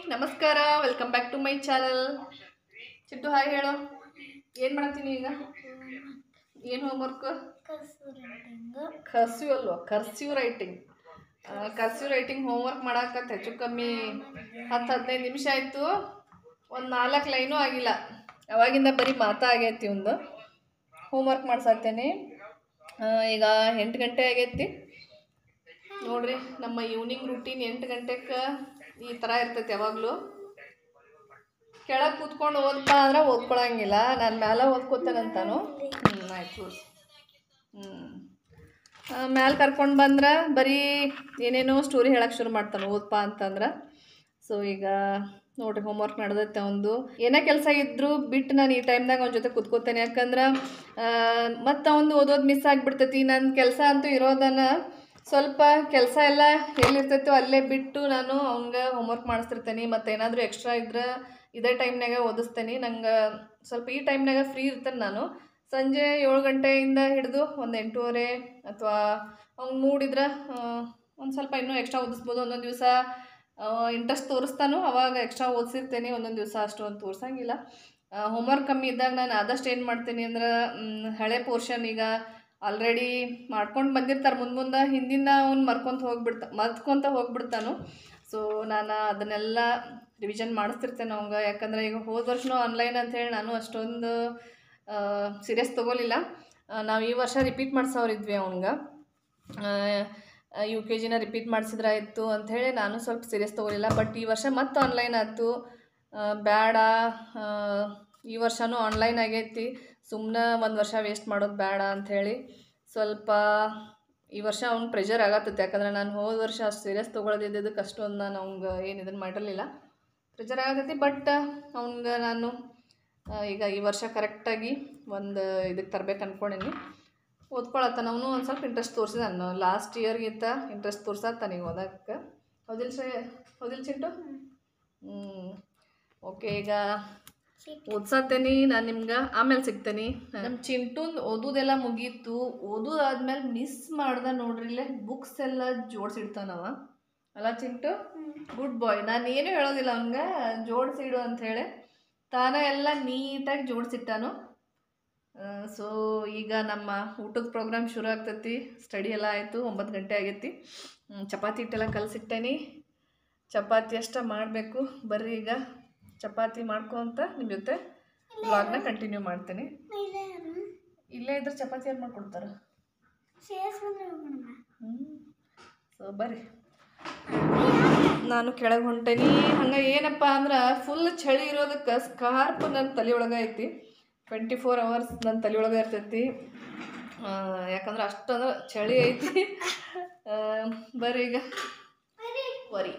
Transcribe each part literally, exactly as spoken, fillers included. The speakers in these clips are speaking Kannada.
ನಮಸ್ಕಾರ, welcome back to my channel. Chittu hi ಹೇಳೋ. ಏನು ಮಾಡ್ತೀನಿ ಈಗ? ಏನು ಹೋಮ್ವರ್ಕ್? ಕರ್ಸಿವ್ ಅಲ್ವಾ? Cursive writing cursive writing homework ಮಾಡಾಕತ್ತೆ. ಹೆಚ್ಚು ಕಮ್ಮಿ ಹತ್ತು ಹದಿನೈದು ನಿಮಿಷ ಆಯಿತು. ಒಂದು ನಾಲ್ಕು ಲೈನೂ ಆಗಿಲ್ಲ. ಅವಾಗಿಂದ ಬರೀ ಮಾತಾ ಆಗೈತಿ. ಒಂದು ಹೋಮ್ವರ್ಕ್ ಮಾಡ್ಸಾಕ್ತೇನೆ. ಈಗ ಎಂಟು ಗಂಟೆ ಆಗೈತಿ ನೋಡ್ರಿ. ನಮ್ಮ ಈವ್ನಿಂಗ್ ರೂಟೀನ್ ಎಂಟು ಗಂಟೆಗೆ ಈ ಥರ ಇರ್ತೈತಿ. ಯಾವಾಗಲೂ ಕೆಳಗೆ ಕೂತ್ಕೊಂಡು ಓದ್ತಾ ಅಂದ್ರೆ ಓದ್ಕೊಳಂಗಿಲ್ಲ. ನಾನು ಮ್ಯಾಲೆ ಓದ್ಕೋತೇನಂತಾನು. ಹ್ಞೂ ಆಯ್ತು. ಹ್ಞೂ ಮ್ಯಾಲೆ ಕರ್ಕೊಂಡು ಬಂದ್ರೆ ಬರೀ ಏನೇನೋ ಸ್ಟೋರಿ ಹೇಳಕ್ಕೆ ಶುರು ಮಾಡ್ತಾನೆ ಓದ್ಪಾ ಅಂತಂದ್ರೆ. ಸೊ ಈಗ ನೋಡಿರಿ ಹೋಮ್ವರ್ಕ್ ನಡೆದೈತೆ. ಒಂದು ಏನೇ ಕೆಲಸ ಇದ್ದರೂ ಬಿಟ್ಟು ನಾನು ಈ ಟೈಮ್ದಾಗ ಅವನ ಜೊತೆ ಕೂತ್ಕೋತೇನೆ. ಯಾಕಂದ್ರೆ ಮತ್ತು ಅವನು ಓದೋದು ಮಿಸ್ ಆಗಿಬಿಡ್ತೈತಿ. ನನ್ನ ಕೆಲಸ ಅಂತೂ ಇರೋದನ್ನು ಸ್ವಲ್ಪ ಕೆಲಸ ಎಲ್ಲ ಎಲ್ಲಿರ್ತೈತೋ ಅಲ್ಲೇ ಬಿಟ್ಟು ನಾನು ಅವ್ನಿಗೆ ಹೋಮ್ವರ್ಕ್ ಮಾಡಿಸ್ತಿರ್ತೇನೆ. ಮತ್ತು ಏನಾದರೂ ಎಕ್ಸ್ಟ್ರಾ ಇದ್ರೆ ಇದೇ ಟೈಮ್ನಾಗ ಓದಿಸ್ತೇನೆ. ನಂಗೆ ಸ್ವಲ್ಪ ಈ ಟೈಮ್ನಾಗ ಫ್ರೀ ಇರ್ತೇನೆ. ನಾನು ಸಂಜೆ ಏಳು ಗಂಟೆಯಿಂದ ಹಿಡಿದು ಒಂದು ಎಂಟೂವರೆ ಅಥವಾ ಅವ್ನು ಮೂಡಿದ್ರೆ ಒಂದು ಸ್ವಲ್ಪ ಇನ್ನೂ ಎಕ್ಸ್ಟ್ರಾ ಓದಿಸ್ಬೋದು. ಒಂದೊಂದು ದಿವಸ ಇಂಟ್ರೆಸ್ಟ್ ತೋರಿಸ್ತಾನೋ ಅವಾಗ ಎಕ್ಸ್ಟ್ರಾ ಓದಿಸಿರ್ತೇನೆ. ಒಂದೊಂದು ದಿವಸ ಅಷ್ಟೊಂದು ತೋರಿಸಂಗಿಲ್ಲ. ಹೋಮ್ವರ್ಕ್ ಕಮ್ಮಿ ಇದ್ದಾಗ ನಾನು ಆದಷ್ಟು ಏನು ಮಾಡ್ತೀನಿ ಅಂದ್ರೆ ಹಳೆ ಪೋರ್ಷನ್ ಈಗ ಆಲ್ರೆಡಿ ಮಾಡ್ಕೊಂಡು ಬಂದಿರ್ತಾರೆ. ಮುಂದೆ ಮುಂದೆ ಹಿಂದಿಂದ ಅವ್ನು ಮರ್ಕೊಂತ ಹೋಗ್ಬಿಡ್ತಾ ಮರ್ತ್ಕೊತ ಹೋಗ್ಬಿಡ್ತಾನು. ಸೊ ನಾನು ಅದನ್ನೆಲ್ಲ ರಿವಿಷನ್ ಮಾಡಿಸ್ತಿರ್ತೇನೆ ಅವಂಗೆ. ಯಾಕಂದರೆ ಈಗ ಹೋದ ವರ್ಷನೂ ಆನ್ಲೈನ್ ಅಂಥೇಳಿ ನಾನು ಅಷ್ಟೊಂದು ಸೀರಿಯಸ್ ತೊಗೊಲಿಲ್ಲ. ನಾವು ಈ ವರ್ಷ ರಿಪೀಟ್ ಮಾಡ್ಸೋರಿದ್ವಿ ಅವ್ನಿಗೆ. ಯು ಕೆ ಜಿನ ರಿಪೀಟ್ ಮಾಡಿಸಿದ್ರಾಯ್ತು ಅಂಥೇಳಿ ನಾನು ಸ್ವಲ್ಪ ಸೀರಿಯಸ್ ತೊಗೊಲಿಲ್ಲ. ಬಟ್ ಈ ವರ್ಷ ಮತ್ತೆ ಆನ್ಲೈನ್ ಆಯ್ತು. ಬೇಡ, ಈ ವರ್ಷವೂ ಆನ್ಲೈನ್ ಆಗೈತಿ, ಸುಮ್ಮನೆ ಒಂದು ವರ್ಷ ವೇಸ್ಟ್ ಮಾಡೋದು ಬೇಡ ಅಂಥೇಳಿ ಸ್ವಲ್ಪ ಈ ವರ್ಷ ಅವ್ನು ಪ್ರೆಷರ್ ಆಗತ್ತೈತೆ. ಯಾಕಂದರೆ ನಾನು ಹೋದ ವರ್ಷ ಅಷ್ಟು ಸೀರಿಯಸ್ ತೊಗೊಳೋದಿದ್ದಕ್ಕೆ ಅಷ್ಟೊಂದು ನಾನು ಅವ್ನಿಗೆ ಏನು ಇದನ್ನು ಮಾಡಿರಲಿಲ್ಲ. ಪ್ರೆಷರ್ ಆಗತ್ತೈತಿ. ಬಟ್ ಅವ್ನಿಗೆ ನಾನು ಈಗ ಈ ವರ್ಷ ಕರೆಕ್ಟಾಗಿ ಒಂದು ಇದಕ್ಕೆ ತರಬೇಕು ಅಂದ್ಕೊಂಡೀನಿ. ಓದ್ಕೊಳತ್ತಾನ ಅವನು. ಒಂದು ಸ್ವಲ್ಪ ಇಂಟ್ರೆಸ್ಟ್ ತೋರಿಸಿದಾನು. ಲಾಸ್ಟ್ ಇಯರ್ಗಿಂತ ಇಂಟ್ರೆಸ್ಟ್ ತೋರ್ಸತ್ತಾನ ಈಗ ಓದಕ್ಕೆ. ಹೌದಿಲ್ಲ ಶ್ರೇ ಹೌದಿಲ್ಲ ಚಿಂಟು? ಹ್ಞೂ ಓಕೆ. ಈಗ ಓದ್ಸತ್ತೇನೆ ನಾನು ನಿಮ್ಗೆ. ಆಮೇಲೆ ಸಿಗ್ತೇನೆ. ನಮ್ಮ ಚಿಂಟುಂದು ಓದೋದೆಲ್ಲ ಮುಗೀತು. ಓದೋದಾದ್ಮೇಲೆ ಮಿಸ್ ಮಾಡ್ದೆ ನೋಡ್ರಿ. ಇಲ್ಲೇ ಬುಕ್ಸ್ ಎಲ್ಲ ಜೋಡಿಸಿಡ್ತಾನವ. ಅಲ್ಲ ಚಿಂಟು? ಗುಡ್ ಬಾಯ್. ನಾನು ಏನು ಹೇಳೋದಿಲ್ಲ ಅವ್ನಿಗೆ ಜೋಡಿಸಿಡು ಅಂಥೇಳಿ. ತಾನೇ ಎಲ್ಲ ನೀಟಾಗಿ ಜೋಡಿಸಿಟ್ಟಾನು. ಸೊ ಈಗ ನಮ್ಮ ಊಟದ ಪ್ರೋಗ್ರಾಮ್ ಶುರು ಆಗ್ತೈತಿ. ಸ್ಟಡಿ ಎಲ್ಲ ಆಯಿತು. ಒಂಬತ್ತು ಗಂಟೆ ಆಗೈತಿ. ಚಪಾತಿ ಹಿಟ್ಟೆಲ್ಲ ಕಲಸಿಟ್ಟೇನಿ. ಚಪಾತಿ ಅಷ್ಟೇ ಮಾಡಬೇಕು. ಬರ್ರಿ ಈಗ ಚಪಾತಿ ಮಾಡ್ಕೊತ ನಿಮ್ಮ ಜೊತೆ ವ್ಲಾಗ್ನ ಕಂಟಿನ್ಯೂ ಮಾಡ್ತೀನಿ. ಇಲ್ಲೇ ಇದ್ರೆ ಚಪಾತಿ ಏನು ಮಾಡ್ಕೊಡ್ತಾರೆ? ಹ್ಞೂ ಸೊ ಬರ್ರಿ. ನಾನು ಕೆಳಗೆ ಹೊಂಟೇನಿ. ಹಂಗೆ ಏನಪ್ಪ ಅಂದ್ರೆ ಫುಲ್ ಚಳಿ ಇರೋದಕ್ಕೆ ಸ್ಕಾರ್ಪ್ ನನ್ನ ತಲೆ ಒಳಗೆ ಐತಿ. ಟ್ವೆಂಟಿ ಫೋರ್ ಅವರ್ಸ್ ನನ್ನ ತಲೆ ಒಳಗೆ ಇರ್ತೈತಿ. ಯಾಕಂದ್ರೆ ಅಷ್ಟಂದ್ರೆ ಚಳಿ ಐತಿ. ಬರ್ರಿ ಈಗ ವರಿ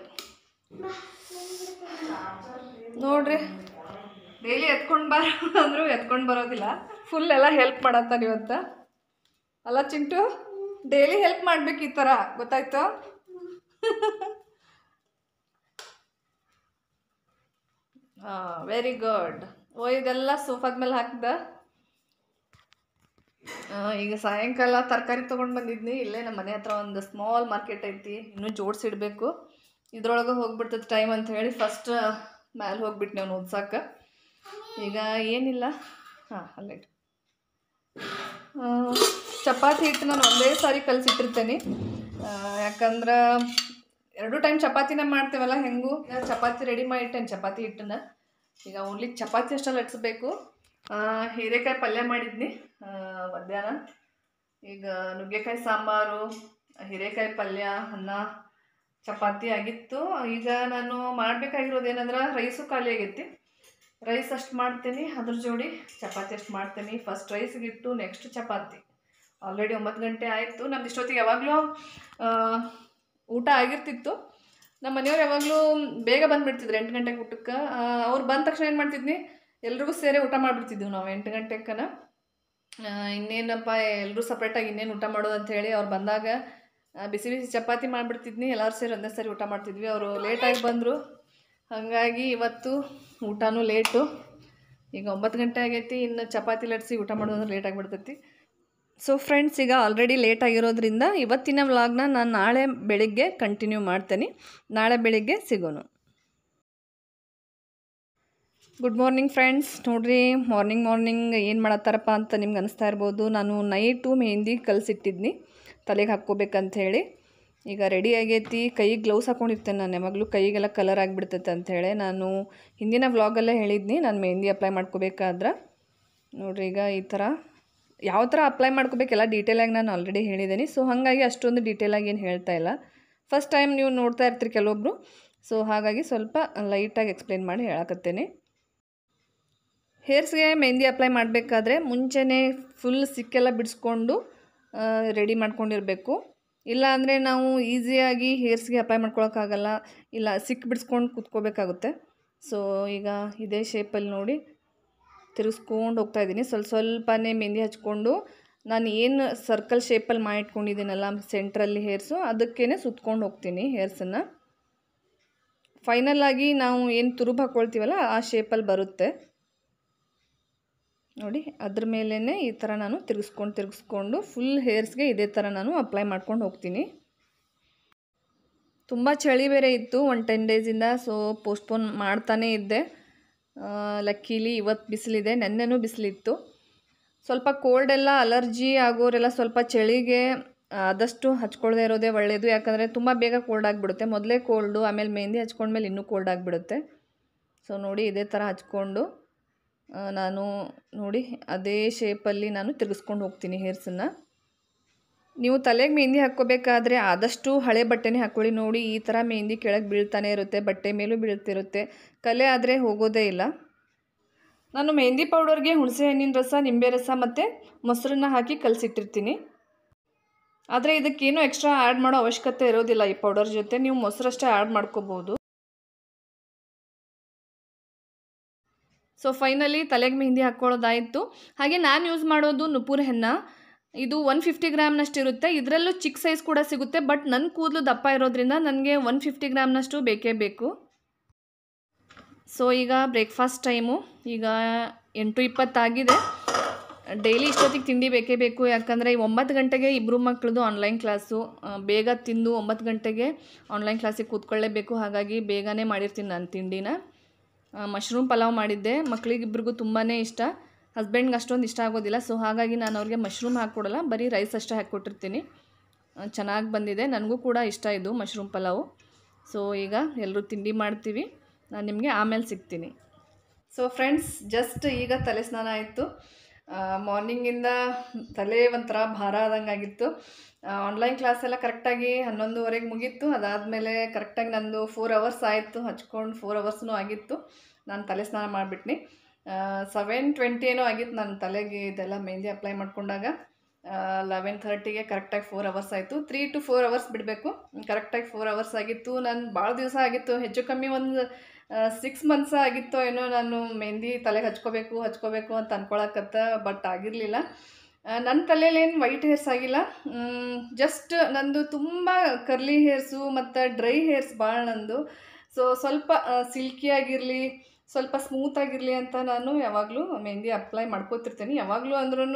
ನೋಡ್ರಿ. ಡೈಲಿ ಎತ್ಕೊಂಡು ಬರೋ ಅಂದರೂ ಎತ್ಕೊಂಡು ಬರೋದಿಲ್ಲ. ಫುಲ್ ಎಲ್ಲ ಹೆಲ್ಪ್ ಮಾಡತ್ತಾನೆ ಇವತ್ತು. ಅಲ್ಲ ಚಿಂಟು? ಡೈಲಿ ಹೆಲ್ಪ್ ಮಾಡ್ಬೇಕು ಈ ಥರ, ಗೊತ್ತಾಯ್ತು? ಹಾಂ ವೆರಿ ಗುಡ್. ಓ ಇದೆಲ್ಲ ಸೋಫಾದ ಮೇಲೆ ಹಾಕಿದ. ಈಗ ಸಾಯಂಕಾಲ ತರಕಾರಿ ತೊಗೊಂಡು ಬಂದಿದ್ನಿ. ಇಲ್ಲೇ ನಮ್ಮ ಮನೆ ಹತ್ರ ಒಂದು ಸ್ಮಾಲ್ ಮಾರ್ಕೆಟ್ ಐತಿ. ಇನ್ನೂ ಜೋಡಿಸಿಡ್ಬೇಕು. ಇದ್ರೊಳಗೆ ಹೋಗ್ಬಿಡ್ತೈತೆ ಟೈಮ್ ಅಂತ ಹೇಳಿ ಫಸ್ಟ್ ಮ್ಯಾಲೆ ಹೋಗ್ಬಿಟ್ಟು ನಾವು ಓದ್ಸಕ್ಕೆ. ಈಗ ಏನಿಲ್ಲ. ಹಾಂ ಅಲ್ಲೇ ಚಪಾತಿ ಹಿಟ್ಟು ನಾನು ಒಂದೇ ಸಾರಿ ಕಲಸಿಟ್ಟಿರ್ತೇನೆ. ಯಾಕಂದ್ರೆ ಎರಡು ಟೈಮ್ ಚಪಾತಿನ ಮಾಡ್ತೇವಲ್ಲ ಹೆಂಗೂ. ಈಗ ಚಪಾತಿ ರೆಡಿ ಮಾಡಿಟ್ಟೇನೆ ಚಪಾತಿ ಹಿಟ್ಟನ್ನ. ಈಗ ಓನ್ಲಿ ಚಪಾತಿ ಅಷ್ಟೇ ಲಟ್ಸ್ಬೇಕು. ಹೀರೆಕಾಯಿ ಪಲ್ಯ ಮಾಡಿದ್ನಿ ಮಧ್ಯಾಹ್ನ. ಈಗ ನುಗ್ಗೆಕಾಯಿ ಸಾಂಬಾರು, ಹೀರೆಕಾಯಿ ಪಲ್ಯ, ಅನ್ನ, ಚಪಾತಿ ಆಗಿತ್ತು. ಈಗ ನಾನು ಮಾಡಬೇಕಾಗಿರೋದು ಏನಂದ್ರೆ ರೈಸು ಖಾಲಿ ಆಗೈತಿ. ರೈಸ್ ಅಷ್ಟು ಮಾಡ್ತೀನಿ, ಅದ್ರ ಜೋಡಿ ಚಪಾತಿ ಅಷ್ಟು ಮಾಡ್ತೀನಿ. ಫಸ್ಟ್ ರೈಸ್ಗಿಟ್ಟು ನೆಕ್ಸ್ಟ್ ಚಪಾತಿ. ಆಲ್ರೆಡಿ ಒಂಬತ್ತು ಗಂಟೆ ಆಯಿತು. ನಮ್ದು ಇಷ್ಟೊತ್ತಿಗೆ ಯಾವಾಗಲೂ ಊಟ ಆಗಿರ್ತಿತ್ತು. ನಮ್ಮ ಮನೆಯವ್ರು ಯಾವಾಗಲೂ ಬೇಗ ಬಂದುಬಿಡ್ತಿದ್ರು ಎಂಟು ಗಂಟೆಗೆ ಊಟಕ್ಕೆ. ಅವ್ರು ಬಂದ ತಕ್ಷಣ ಏನು ಮಾಡ್ತಿದ್ನಿ, ಎಲ್ರಿಗೂ ಸೇರಿ ಊಟ ಮಾಡಿಬಿಡ್ತಿದ್ವಿ ನಾವು ಎಂಟು ಗಂಟೆಕ್ಕನ. ಇನ್ನೇನಪ್ಪ ಎಲ್ಲರೂ ಸಪ್ರೇಟಾಗಿ ಇನ್ನೇನು ಊಟ ಮಾಡೋದು ಅಂಥೇಳಿ ಅವ್ರು ಬಂದಾಗ ಬಿಸಿ ಬಿಸಿ ಚಪಾತಿ ಮಾಡಿಬಿಡ್ತಿದ್ನಿ. ಎಲ್ಲರೂ ಸೇರಿ ಒಂದೇ ಸರಿ ಊಟ ಮಾಡ್ತಿದ್ವಿ. ಅವರು ಲೇಟಾಗಿ ಬಂದರು, ಹಾಗಾಗಿ ಇವತ್ತು ಊಟನೂ ಲೇಟು. ಈಗ ಒಂಬತ್ತು ಗಂಟೆ ಆಗೈತಿ. ಇನ್ನು ಚಪಾತಿ ಲಟ್ಸಿ ಊಟ ಮಾಡೋದಂದ್ರೆ ಲೇಟ್ ಆಗಿಬಿಡ್ತೈತಿ. ಸೊ ಫ್ರೆಂಡ್ಸ್, ಈಗ ಆಲ್ರೆಡಿ ಲೇಟ್ ಆಗಿರೋದ್ರಿಂದ ಇವತ್ತಿನ ವ್ಲಾಗ್ನ ನಾನು ನಾಳೆ ಬೆಳಿಗ್ಗೆ ಕಂಟಿನ್ಯೂ ಮಾಡ್ತೇನೆ. ನಾಳೆ ಬೆಳಿಗ್ಗೆ ಸಿಗೋಣ. Good morning friends. ನೋಡ್ರಿ, ಮಾರ್ನಿಂಗ್ ಮಾರ್ನಿಂಗ್ ಏನು ಮಾಡತ್ತಾರಪ್ಪ ಅಂತ ನಿಮ್ಗೆ ಅನಿಸ್ತಾ ಇರ್ಬೋದು. ನಾನು ನೈಟು ಮೆಹಂದಿ ಕಲಿಸಿಟ್ಟಿದ್ನಿ ತಲೆಗೆ ಹಾಕ್ಕೋಬೇಕಂತ ಹೇಳಿ. ಈಗ ರೆಡಿ ಆಗೈತಿ. ಕೈಗೆ ಗ್ಲೌಸ್ ಹಾಕ್ಕೊಂಡಿರ್ತೇನೆ ನಾನು ಯಾವಾಗಲೂ, ಕೈಗೆಲ್ಲ ಕಲರ್ ಆಗಿಬಿಡ್ತೈತೆ ಅಂಥೇಳಿ. ನಾನು ಹಿಂದಿನ ವ್ಲಾಗಲ್ಲೇ ಹೇಳಿದ್ನಿ ನಾನು ಮೆಹಂದಿ ಅಪ್ಲೈ ಮಾಡ್ಕೋಬೇಕಾದ್ರೆ. ನೋಡ್ರಿ, ಈಗ ಈ ಥರ ಯಾವ ಥರ ಅಪ್ಲೈ ಮಾಡ್ಕೋಬೇಕೆಲ್ಲ ಡೀಟೇಲಾಗಿ ನಾನು ಆಲ್ರೆಡಿ ಹೇಳಿದ್ದೀನಿ. ಸೊ ಹಾಗಾಗಿ ಅಷ್ಟೊಂದು ಡೀಟೇಲಾಗಿ ಏನು ಹೇಳ್ತಾ ಇಲ್ಲ. ಫಸ್ಟ್ ಟೈಮ್ ನೀವು ನೋಡ್ತಾ ಇರ್ತೀರಿ ಕೆಲವೊಬ್ಬರು, ಸೊ ಹಾಗಾಗಿ ಸ್ವಲ್ಪ ಲೈಟಾಗಿ ಎಕ್ಸ್ಪ್ಲೇನ್ ಮಾಡಿ ಹೇಳಕತ್ತೇನೆ. ಹೇರ್ಸ್ಗೆ ಮೆಹಂದಿ ಅಪ್ಲೈ ಮಾಡಬೇಕಾದ್ರೆ ಮುಂಚೆನೇ ಫುಲ್ ಸಿಕ್ಕೆಲ್ಲ ಬಿಡಿಸ್ಕೊಂಡು ರೆಡಿ ಮಾಡ್ಕೊಂಡಿರಬೇಕು. ಇಲ್ಲ ಅಂದರೆ ನಾವು ಈಸಿಯಾಗಿ ಹೇರ್ಸ್ಗೆ ಅಪ್ಲೈ ಮಾಡ್ಕೊಳಕ್ಕಾಗಲ್ಲ, ಇಲ್ಲ ಸಿಕ್ ಬಿಡಿಸ್ಕೊಂಡು ಕೂತ್ಕೋಬೇಕಾಗುತ್ತೆ. ಸೊ ಈಗ ಇದೇ ಶೇಪಲ್ಲಿ ನೋಡಿ ತಿರುಗಿಸ್ಕೊಂಡು ಹೋಗ್ತಾಯಿದ್ದೀನಿ. ಸ್ವಲ್ಪ ಸ್ವಲ್ಪನೇ ಮೆಹಂದಿ ಹಚ್ಕೊಂಡು ನಾನು ಏನು ಸರ್ಕಲ್ ಶೇಪಲ್ಲಿ ಮಾಡಿಟ್ಕೊಂಡಿದ್ದೀನಲ್ಲ ಸೆಂಟ್ರಲ್ಲಿ ಹೇರ್ಸು, ಅದಕ್ಕೇ ಸುತ್ಕೊಂಡು ಹೋಗ್ತೀನಿ ಹೇರ್ಸನ್ನು. ಫೈನಲಾಗಿ ನಾವು ಏನು ತುರುಬು ಹಾಕ್ಕೊಳ್ತೀವಲ್ಲ ಆ ಶೇಪಲ್ಲಿ ಬರುತ್ತೆ ನೋಡಿ. ಅದ್ರ ಮೇಲೇ ಈ ಥರ ನಾನು ತಿರುಗಿಸ್ಕೊಂಡು ತಿರುಗಿಸ್ಕೊಂಡು ಫುಲ್ ಹೇರ್ಸ್ಗೆ ಇದೇ ಥರ ನಾನು ಅಪ್ಲೈ ಮಾಡ್ಕೊಂಡು ಹೋಗ್ತೀನಿ. ತುಂಬ ಚಳಿ ಬೇರೆ ಇತ್ತು ಒಂದು ಟೆನ್ ಡೇಸಿಂದ, ಸೊ ಪೋಸ್ಟ್ಪೋನ್ ಮಾಡ್ತಾನೇ ಇದ್ದೆ. ಲಕ್ಕೀಲಿ ಇವತ್ತು ಬಿಸಿಲಿದೆ, ನೆನ್ನೆನೂ ಬಿಸಿಲಿತ್ತು. ಸ್ವಲ್ಪ ಕೋಲ್ಡೆಲ್ಲ ಅಲರ್ಜಿ ಆಗೋರೆಲ್ಲ ಸ್ವಲ್ಪ ಚಳಿಗೆ ಆದಷ್ಟು ಹಚ್ಕೊಳ್ಳದೆ ಇರೋದೇ ಒಳ್ಳೆಯದು. ಯಾಕಂದರೆ ತುಂಬ ಬೇಗ ಕೋಲ್ಡ್ ಆಗಿಬಿಡುತ್ತೆ. ಮೊದಲೇ ಕೋಲ್ಡು, ಆಮೇಲೆ ಮೆಹಂದಿ ಹಚ್ಕೊಂಡ್ಮೇಲೆ ಇನ್ನೂ ಕೋಲ್ಡ್ ಆಗಿಬಿಡುತ್ತೆ. ಸೊ ನೋಡಿ ಇದೇ ಥರ ಹಚ್ಕೊಂಡು ನಾನು ನೋಡಿ ಅದೇ ಶೇಪಲ್ಲಿ ನಾನು ತಿರುಗಿಸ್ಕೊಂಡು ಹೋಗ್ತೀನಿ ಹೇರ್ಸನ್ನು. ನೀವು ತಲೆಗೆ ಮೆಹಂದಿ ಹಾಕ್ಕೋಬೇಕಾದ್ರೆ ಆದಷ್ಟು ಹಳೆ ಬಟ್ಟೆನೇ ಹಾಕ್ಕೊಳ್ಳಿ. ನೋಡಿ ಈ ಥರ ಮೆಹಂದಿ ಕೆಳಗೆ ಬೀಳ್ತಾನೆ ಇರುತ್ತೆ, ಬಟ್ಟೆ ಮೇಲೂ ಬೀಳ್ತಿರುತ್ತೆ, ಕಲೆ ಆದರೆ ಹೋಗೋದೇ ಇಲ್ಲ. ನಾನು ಮೆಹಂದಿ ಪೌಡರ್ಗೆ ಹುಣಸೆ ಹಣ್ಣಿನ ರಸ, ನಿಂಬೆ ರಸ ಮತ್ತು ಮೊಸರನ್ನ ಹಾಕಿ ಕಲಸಿಟ್ಟಿರ್ತೀನಿ. ಆದರೆ ಇದಕ್ಕೇನು ಎಕ್ಸ್ಟ್ರಾ ಆ್ಯಡ್ ಮಾಡೋ ಅವಶ್ಯಕತೆ ಇರೋದಿಲ್ಲ. ಈ ಪೌಡರ್ ಜೊತೆ ನೀವು ಮೊಸರಷ್ಟೇ ಆ್ಯಡ್ ಮಾಡ್ಕೋಬೋದು. ಸೊ ಫೈನಲಿ ತಲೆಗೆ ಮೆಹಂದಿ ಹಾಕ್ಕೊಳ್ಳೋದಾಯಿತು. ಹಾಗೆ ನಾನು ಯೂಸ್ ಮಾಡೋದು ನುಪುರ್ ಹೆನ್ನ. ಇದು ಒನ್ ಫಿಫ್ಟಿ ಗ್ರಾಮ್ನಷ್ಟು ಇರುತ್ತೆ. ಇದರಲ್ಲೂ ಚಿಕ್ಕ ಸೈಜ್ ಕೂಡ ಸಿಗುತ್ತೆ, ಬಟ್ ನನ್ನ ಕೂದಲು ದಪ್ಪ ಇರೋದ್ರಿಂದ ನನಗೆ ಒನ್ ಫಿಫ್ಟಿ ಗ್ರಾಮ್ನಷ್ಟು ಬೇಕೇ ಬೇಕು. ಸೊ ಈಗ ಬ್ರೇಕ್ಫಾಸ್ಟ್ ಟೈಮು, ಈಗ ಎಂಟು ಇಪ್ಪತ್ತಾಗಿದೆ. ಡೈಲಿ ಇಷ್ಟೊತ್ತಿಗೆ ತಿಂಡಿ ಬೇಕೇ ಬೇಕು. ಯಾಕಂದರೆ ಒಂಬತ್ತು ಗಂಟೆಗೆ ಇಬ್ಬರು ಮಕ್ಕಳದು ಆನ್ಲೈನ್ ಕ್ಲಾಸು. ಬೇಗ ತಿಂದು ಒಂಬತ್ತು ಗಂಟೆಗೆ ಆನ್ಲೈನ್ ಕ್ಲಾಸಿಗೆ ಕೂತ್ಕೊಳ್ಳೇಬೇಕು. ಹಾಗಾಗಿ ಬೇಗನೆ ಮಾಡಿರ್ತೀನಿ ನಾನು ತಿಂಡಿನ. ಮಶ್ರೂಮ್ ಪಲಾವ್ ಮಾಡಿದ್ದೆ. ಮಕ್ಕಳಿಗಿಬ್ರಿಗೂ ತುಂಬಾ ಇಷ್ಟ, ಹಸ್ಬೆಂಡ್ಗೆ ಅಷ್ಟೊಂದು ಇಷ್ಟ ಆಗೋದಿಲ್ಲ. ಸೊ ಹಾಗಾಗಿ ನಾನು ಅವ್ರಿಗೆ ಮಶ್ರೂಮ್ ಹಾಕ್ಕೊಡಲ್ಲ, ಬರೀ ರೈಸ್ ಅಷ್ಟೇ ಹಾಕ್ಕೊಟ್ಟಿರ್ತೀನಿ. ಚೆನ್ನಾಗಿ ಬಂದಿದೆ, ನನಗೂ ಕೂಡ ಇಷ್ಟ ಇದು ಮಶ್ರೂಮ್ ಪಲಾವು. ಸೊ ಈಗ ಎಲ್ಲರೂ ತಿಂಡಿ ಮಾಡ್ತೀವಿ, ನಾನು ನಿಮಗೆ ಆಮೇಲೆ ಸಿಗ್ತೀನಿ. ಸೊ ಫ್ರೆಂಡ್ಸ್, ಜಸ್ಟ್ ಈಗ ತಲೆ ಸ್ನಾನ ಆಯಿತು. ಮಾರ್ನಿಂಗಿಂದ ತಲೆ ಒಂಥರ ಭಾರ ಆದಂಗೆ ಆಗಿತ್ತು. ಆನ್ಲೈನ್ ಕ್ಲಾಸೆಲ್ಲ ಕರೆಕ್ಟಾಗಿ ಹನ್ನೊಂದುವರೆಗೆ ಮುಗೀತು. ಅದಾದಮೇಲೆ ಕರೆಕ್ಟಾಗಿ ನಂದು ಫೋರ್ ಅವರ್ಸ್ ಆಯಿತು, ಹಚ್ಕೊಂಡು ಫೋರ್ ಅವರ್ಸ್ನೂ ಆಗಿತ್ತು. ನಾನು ತಲೆ ಸ್ನಾನ ಮಾಡಿಬಿಟ್ನಿ. ಸೆವೆನ್ ಟ್ವೆಂಟಿ ಏನೋ ಆಗಿತ್ತು ನಾನು ತಲೆಗೆ ಇದೆಲ್ಲ ಮೆಹಂದಿ ಅಪ್ಲೈ ಮಾಡ್ಕೊಂಡಾಗ. ಲೆವೆನ್ ಥರ್ಟಿಗೆ ಕರೆಕ್ಟಾಗಿ ಫೋರ್ ಅವರ್ಸ್ ಆಯಿತು. ತ್ರೀ ಟು ಫೋರ್ ಅವರ್ಸ್ ಬಿಡಬೇಕು, ಕರೆಕ್ಟಾಗಿ ಫೋರ್ ಅವರ್ಸ್ ಆಗಿತ್ತು. ನಾನು ಭಾಳ ದಿವಸ ಆಗಿತ್ತು, ಹೆಚ್ಚು ಕಮ್ಮಿ ಒಂದು ಸಿಕ್ಸ್ ಮಂತ್ಸ್ ಆಗಿತ್ತು ಏನೋ ನಾನು ಮೆಹಂದಿ ತಲೆಗೆ ಹಚ್ಕೋಬೇಕು ಹಚ್ಕೋಬೇಕು ಅಂತ ಅಂದ್ಕೊಳಕತ್ತ, ಬಟ್ ಆಗಿರಲಿಲ್ಲ. ನನ್ನ ತಲೆಯಲ್ಲೇನು ವೈಟ್ ಹೇರ್ಸ್ ಆಗಿಲ್ಲ, ಜಸ್ಟ್ ನಂದು ತುಂಬ ಕರ್ಲಿ ಹೇರ್ಸು ಮತ್ತು ಡ್ರೈ ಹೇರ್ಸ್ ಭಾಳ ನಂದು. ಸೊ ಸ್ವಲ್ಪ ಸಿಲ್ಕಿಯಾಗಿರಲಿ, ಸ್ವಲ್ಪ ಸ್ಮೂತಾಗಿರಲಿ ಅಂತ ನಾನು ಯಾವಾಗಲೂ ಮೆಹಂದಿ ಅಪ್ಲೈ ಮಾಡ್ಕೋತಿರ್ತೀನಿ. ಯಾವಾಗಲೂ ಅಂದ್ರೂ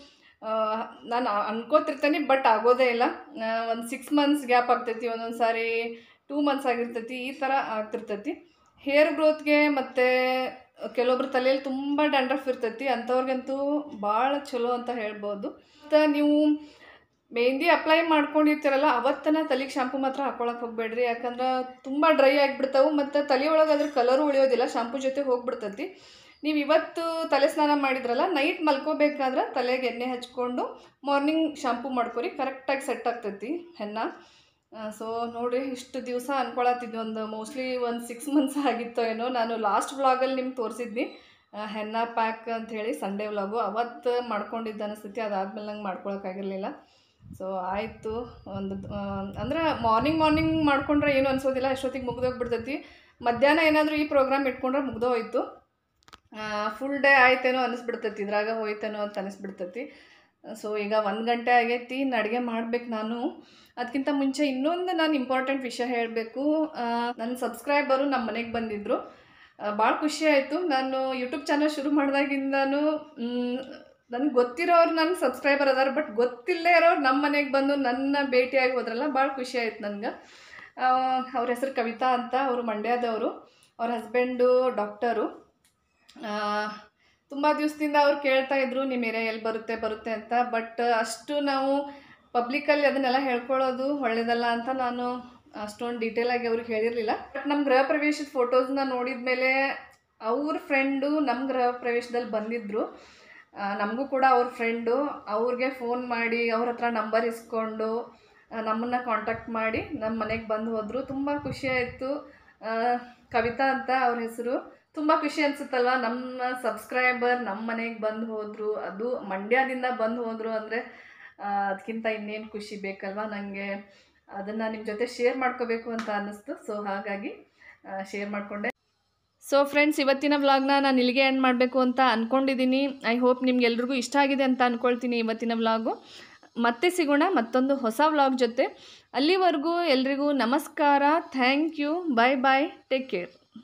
ನಾನು ಅನ್ಕೋತಿರ್ತೀನಿ, ಬಟ್ ಆಗೋದೇ ಇಲ್ಲ. ಒಂದು ಸಿಕ್ಸ್ ಮಂತ್ಸ್ ಗ್ಯಾಪ್ ಆಗ್ತೈತಿ, ಒಂದೊಂದು ಸಾರಿ ಟೂ ಮಂತ್ಸ್ ಆಗಿರ್ತೈತಿ, ಈ ಥರ ಆಗ್ತಿರ್ತೈತಿ. ಹೇರ್ ಗ್ರೋತ್ಗೆ ಮತ್ತು ಕೆಲವೊಬ್ರು ತಲೆಯಲ್ಲಿ ತುಂಬ ಡ್ಯಾಂಡ್ರಫ್ ಇರ್ತೈತಿ, ಅಂಥವ್ರಿಗಂತೂ ಭಾಳ ಚಲೋ ಅಂತ ಹೇಳ್ಬೋದು. ಮತ್ತು ನೀವು ಮೆಹಂದಿ ಅಪ್ಲೈ ಮಾಡ್ಕೊಂಡಿರ್ತೀರಲ್ಲ ಅವತ್ತನ ತಲೆಗೆ ಶಾಂಪು ಮಾತ್ರ ಹಾಕ್ಕೊಳಕ್ಕೆ ಹೋಗಬೇಡ್ರಿ. ಯಾಕಂದ್ರೆ ತುಂಬ ಡ್ರೈ ಆಗಿಬಿಡ್ತಾವೆ ಮತ್ತು ತಲೆಯೊಳಗೆ ಅದ್ರ ಕಲರು ಉಳಿಯೋದಿಲ್ಲ, ಶಾಂಪು ಜೊತೆ ಹೋಗ್ಬಿಡ್ತೈತಿ. ನೀವು ಇವತ್ತು ತಲೆ ಸ್ನಾನ ಮಾಡಿದ್ರಲ್ಲ, ನೈಟ್ ಮಲ್ಕೋಬೇಕಾದ್ರೆ ತಲೆಗೆ ಎಣ್ಣೆ ಹಚ್ಕೊಂಡು ಮಾರ್ನಿಂಗ್ ಶಾಂಪು ಮಾಡ್ಕೊರಿ, ಕರೆಕ್ಟಾಗಿ ಸೆಟ್ ಆಗ್ತೈತಿ ಹೆನ್ನ. ಸೊ ನೋಡಿರಿ, ಇಷ್ಟು ದಿವಸ ಅಂದ್ಕೊಳತ್ತಿದ್ವಿ, ಒಂದು ಮೋಸ್ಟ್ಲಿ ಒಂದು ಸಿಕ್ಸ್ ಮಂತ್ಸ್ ಆಗಿತ್ತೋ ಏನೋ. ನಾನು ಲಾಸ್ಟ್ ವ್ಲಾಗಲ್ಲಿ ನಿಮ್ಗೆ ತೋರಿಸಿದ್ನಿ ಹೆನ್ನ ಪ್ಯಾಕ್ ಅಂಥೇಳಿ, ಸಂಡೇ ವ್ಲಾಗು. ಅವತ್ತು ಮಾಡ್ಕೊಂಡಿದ್ದು ಅನಿಸ್ತೈತಿ, ಅದಾದಮೇಲೆ ನಂಗೆ ಮಾಡ್ಕೊಳಕ್ಕಾಗಿರಲಿಲ್ಲ. ಸೊ ಆಯಿತು, ಒಂದು ಅಂದ್ರೆ ಮಾರ್ನಿಂಗ್ ಮಾರ್ನಿಂಗ್ ಮಾಡ್ಕೊಂಡ್ರೆ ಏನು ಅನಿಸೋದಿಲ್ಲ, ಎಷ್ಟೊತ್ತಿಗೆ ಮುಗ್ದೋಗ್ಬಿಡ್ತೈತಿ. ಮಧ್ಯಾಹ್ನ ಏನಾದರೂ ಈ ಪ್ರೋಗ್ರಾಮ್ ಇಟ್ಕೊಂಡ್ರೆ ಮುಗ್ದೋಯ್ತು, ಫುಲ್ ಡೇ ಆಯ್ತೇನೋ ಅನಿಸ್ಬಿಡ್ತೈತಿ, ಇದ್ರಾಗ ಹೋಯ್ತೇನೋ ಅಂತ ಅನಿಸ್ಬಿಡ್ತೈತಿ. ಸೊ ಈಗ ಒಂದು ಗಂಟೆ ಆಗೈತಿ, ಇನ್ನು ಅಡುಗೆ ಮಾಡ್ಬೇಕು ನಾನು. ಅದಕ್ಕಿಂತ ಮುಂಚೆ ಇನ್ನೊಂದು ನಾನು ಇಂಪಾರ್ಟೆಂಟ್ ವಿಷಯ ಹೇಳಬೇಕು. ನನ್ನ ಸಬ್ಸ್ಕ್ರೈಬರು ನಮ್ಮ ಮನೆಗೆ ಬಂದಿದ್ದರು, ಭಾಳ ಖುಷಿ ಆಯಿತು. ನಾನು ಯೂಟ್ಯೂಬ್ ಚಾನಲ್ ಶುರು ಮಾಡಿದಾಗಿಂದನೂ ನನಗೆ ಗೊತ್ತಿರೋರು ನನ್ನ ಸಬ್ಸ್ಕ್ರೈಬರ್ ಅದಾರ, ಬಟ್ ಗೊತ್ತಿಲ್ಲೇ ಇರೋರು ನಮ್ಮ ಮನೆಗೆ ಬಂದು ನನ್ನ ಭೇಟಿಯಾಗಿ ಹೋದ್ರಲ್ಲ, ಭಾಳ ಖುಷಿ ಆಯ್ತು ನನಗೆ. ಅವ್ರ ಹೆಸರು ಕವಿತಾ ಅಂತ, ಅವರು ಮಂಡ್ಯದವರು, ಅವ್ರ ಹಸ್ಬೆಂಡು ಡಾಕ್ಟರು. ತುಂಬ ದಿವಸದಿಂದ ಅವ್ರು ಕೇಳ್ತಾ ಇದ್ರು ನಿಮ್ಮ ಏರಿಯಾ ಎಲ್ಲಿ ಬರುತ್ತೆ ಬರುತ್ತೆ ಅಂತ. ಬಟ್ ಅಷ್ಟು ನಾವು ಪಬ್ಲಿಕಲ್ಲಿ ಅದನ್ನೆಲ್ಲ ಹೇಳ್ಕೊಳ್ಳೋದು ಒಳ್ಳೆಯದಲ್ಲ ಅಂತ ನಾನು ಅಷ್ಟೊಂದು ಡೀಟೇಲಾಗಿ ಅವ್ರಿಗೆ ಹೇಳಿರಲಿಲ್ಲ. ಬಟ್ ನಮ್ಮ ಗೃಹ ಪ್ರವೇಶದ ಫೋಟೋಸ್ನ ನೋಡಿದ ಮೇಲೆ ಅವ್ರ ಫ್ರೆಂಡು ನಮ್ಮ ಗೃಹ ಪ್ರವೇಶದಲ್ಲಿ ಬಂದಿದ್ದರು. ನಮಗೂ ಕೂಡ ಅವ್ರ ಫ್ರೆಂಡು ಅವ್ರಿಗೆ ಫೋನ್ ಮಾಡಿ ಅವ್ರ ಹತ್ರ ನಂಬರ್ ಇಸ್ಕೊಂಡು ನಮ್ಮನ್ನು ಕಾಂಟ್ಯಾಕ್ಟ್ ಮಾಡಿ ನಮ್ಮ ಮನೆಗೆ ಬಂದು ಹೋದರು. ತುಂಬ ಖುಷಿಯಾಯಿತು. ಕವಿತಾ ಅಂತ ಅವ್ರ ಹೆಸರು. ತುಂಬ ಖುಷಿ ಅನಿಸುತ್ತಲ್ವ, ನಮ್ಮ ಸಬ್ಸ್ಕ್ರೈಬರ್ ನಮ್ಮ ಮನೆಗೆ ಬಂದು ಹೋದರು, ಅದು ಮಂಡ್ಯದಿಂದ ಬಂದು ಹೋದರು ಅಂದರೆ ಅದಕ್ಕಿಂತ ಇನ್ನೇನು ಖುಷಿ ಬೇಕಲ್ವ. ನನಗೆ ಅದನ್ನು ನಿಮ್ಮ ಜೊತೆ ಶೇರ್ ಮಾಡ್ಕೋಬೇಕು ಅಂತ ಅನ್ನಿಸ್ತು. ಸೊ ಹಾಗಾಗಿ ಶೇರ್ ಮಾಡಿಕೊಂಡೆ. ಸೊ ಫ್ರೆಂಡ್ಸ್, ಇವತ್ತಿನ ವ್ಲಾಗ್ನ ನಾನು ಇಲ್ಲಿಗೆ ಎಂಡ್ ಮಾಡಬೇಕು ಅಂತ ಅಂದ್ಕೊಂಡಿದ್ದೀನಿ. ಐ ಹೋಪ್ ನಿಮ್ಗೆಲ್ರಿಗೂ ಇಷ್ಟ ಆಗಿದೆ ಅಂತ ಅಂದ್ಕೊಳ್ತೀನಿ ಇವತ್ತಿನ ವ್ಲಾಗು. ಮತ್ತೆ ಸಿಗೋಣ ಮತ್ತೊಂದು ಹೊಸ ವ್ಲಾಗ್ ಜೊತೆ. ಅಲ್ಲಿವರೆಗೂ ಎಲ್ರಿಗೂ ನಮಸ್ಕಾರ. Thank you. Bye bye. Take care.